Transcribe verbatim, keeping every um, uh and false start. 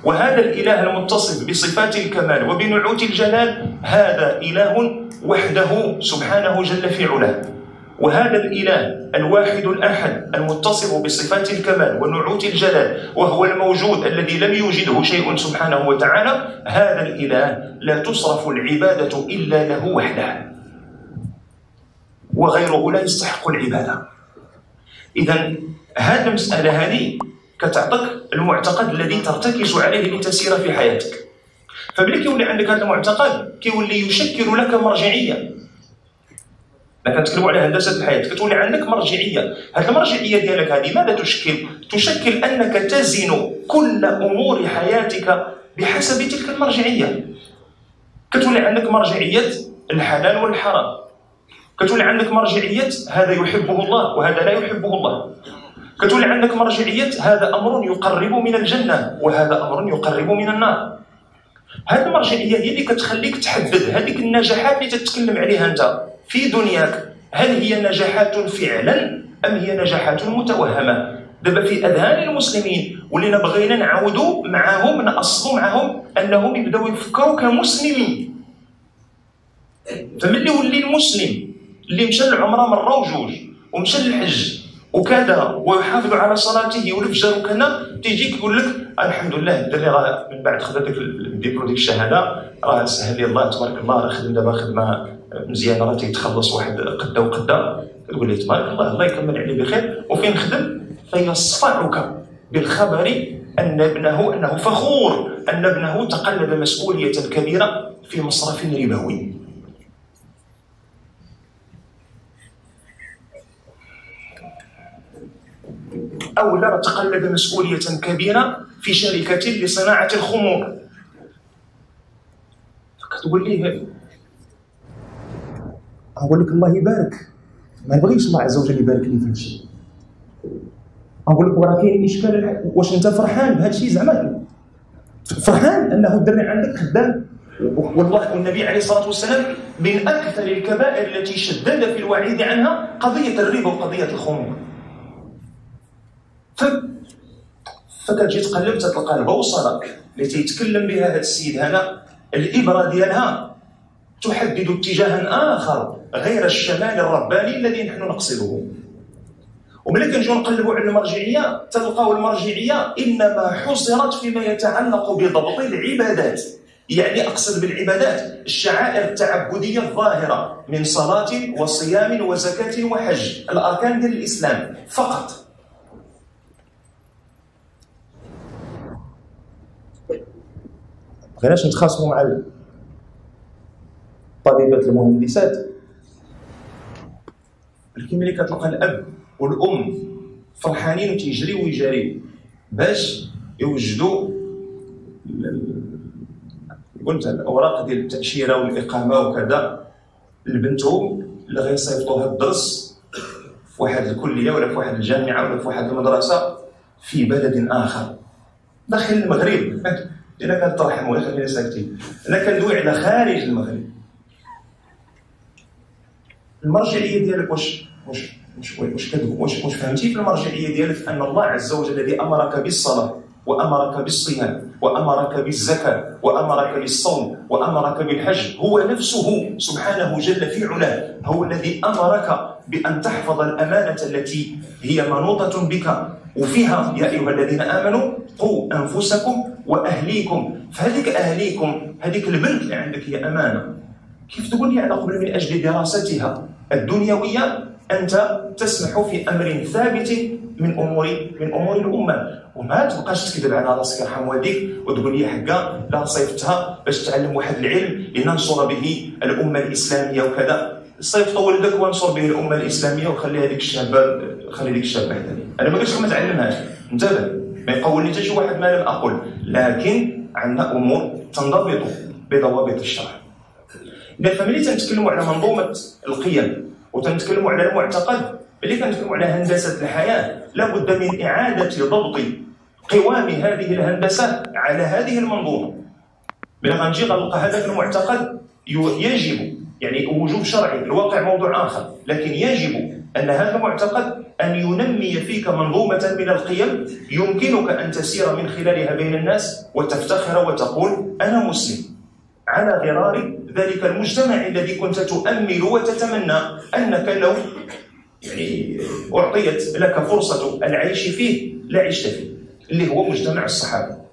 وهذا الإله المتصف بصفات الكمال وبنعوت الجلال هذا إله وحده سبحانه جل في علاه. وهذا الإله الواحد الأحد المتصف بصفات الكمال ونعوت الجلال وهو الموجود الذي لم يوجده شيء سبحانه وتعالى، هذا الإله لا تصرف العبادة إلا له وحده، وغيره لا يستحق العبادة. إذن هذه المسألة هذه كتعطيك المعتقد الذي ترتكز عليه لتسير في حياتك. فملي كيولي عندك هذا المعتقد كيولي يشكل لك مرجعية. لا كنتكلموا على هندسة الحياة، كتولي عندك مرجعية. هذه المرجعية ديالك هذه ماذا تشكل؟ تشكل أنك تزن كل أمور حياتك بحسب تلك المرجعية. كتولي عندك مرجعية الحلال والحرام، كتولي عندك مرجعية هذا يحبه الله وهذا لا يحبه الله، كتولي عندك مرجعية هذا أمر يقرب من الجنة وهذا أمر يقرب من النار. هذه المرجعية هي اللي كتخليك تحدد هذيك النجاحات اللي تتكلم عليها أنت في دنياك، هل هي نجاحات فعلا أم هي نجاحات متوهمة؟ دابا في أذهان المسلمين ولينا بغينا نعاودوا معاهم نأصلوا معاهم أنهم يبداو يفكروا كمسلمين. فملي ولي المسلم اللي مشى للعمره مره وجوج ومشى للحج وكذا ويحافظ على صلاته والفجر وكذا، تيجيك يقول لك الحمد لله الدري راه من بعد خدا ديك الديبلوم ديك الشهاده راه سهل لي الله تبارك الله، راه خدم دابا خدمه مزيانه، راه تيتخلص واحد قدا وقدا. كتقول لي تبارك الله الله يكمل عليه بخير، وفين خدم فيصفعك بالخبر ان ابنه انه فخور ان ابنه تقلد مسؤوليه كبيره في مصرف ربوي. أو لا تقلد مسؤولية كبيرة في شركة لصناعة الخمور. فكتقول ليه أقول لك الله يبارك، ما نبغيش الله عز وجل يبارك لي في هذا الشيء. أقول لك وراه كاين إشكال، واش أنت فرحان بهذا الشيء؟ زعما فرحان أنه الدري عندك خدام؟ والله والنبي عليه الصلاة والسلام من أكثر الكبائر التي شدد في الوعيد عنها قضية الربا وقضية الخمور. ف فكتجي تقلب تلقى البوصله اللي تيتكلم بها هذا السيد هذا الابره ديالها تحدد اتجاها اخر غير الشمال الرباني الذي نحن نقصده. وملي كنجيو نقلبوا على المرجعيه تلقاو المرجعيه انما حصرت فيما يتعلق بضبط العبادات، يعني اقصد بالعبادات الشعائر التعبديه الظاهره من صلاه وصيام وزكاه وحج، الاركان ديال الاسلام فقط. بغيناش نتخاصموا مع الطالبات المهندسات، ولكن ملي كتلقى الاب والام فرحانين وتيجريو ويجريو باش يوجدوا قلت الاوراق ديال التاشيره والاقامه وكذا لبنتهم اللي غيصيفطوها الدرس في واحد الكليه ولا في واحد الجامعه ولا في واحد المدرسه في بلد اخر داخل المغرب. انا كنترحم ولا خلينا ساكتين، انا كندوي على خارج المغرب. المرجعيه ديالك واش واش واش واش واش, واش فهمتي في المرجعيه ديالك ان الله عز وجل الذي امرك بالصلاه وامرك بالصيام وامرك بالزكاه وامرك بالصوم وامرك بالحج هو نفسه سبحانه جل في علاه هو الذي امرك بان تحفظ الامانه التي هي منوطه بك وفيها يا ايها الذين امنوا قوا انفسكم واهليكم. فهذيك اهليكم هذيك البنت اللي عندك هي امانه. كيف تقول لي على قبل من اجل دراستها الدنيويه انت تسمح في امر ثابت من امور من امور الامه، وما تبقاش تكذب على راسك يرحم والديك وتقول لي حقا لا صيفتها باش تعلم واحد العلم لننصر به الامه الاسلاميه وكذا. صيفط ولدك وانصر به الامه الاسلاميه وخلي هذيك الشابه خلي هذيك الشابه حداني. انا ما قلتش لك ما تعلمهاش، انتبه ما يقولني حتى شي واحد ما لم اقل، لكن عندنا امور تنضبط بضوابط الشرع. اذا فملي تنتكلموا على منظومه القيم وتنتكلموا على المعتقد، ملي كنتكلموا على هندسه الحياه لابد من اعاده ضبط قوام هذه الهندسه على هذه المنظومه. ملي غنجي غنلقى هذاك المعتقد يجب يعني وجوب شرعي، الواقع موضوع اخر، لكن يجب أن هذا المعتقد أن ينمي فيك منظومة من القيم يمكنك أن تسير من خلالها بين الناس وتفتخر وتقول أنا مسلم، على غرار ذلك المجتمع الذي كنت تؤمل وتتمنى أنك لو يعني أعطيت لك فرصة العيش فيه لعشت فيه، اللي هو مجتمع الصحابة.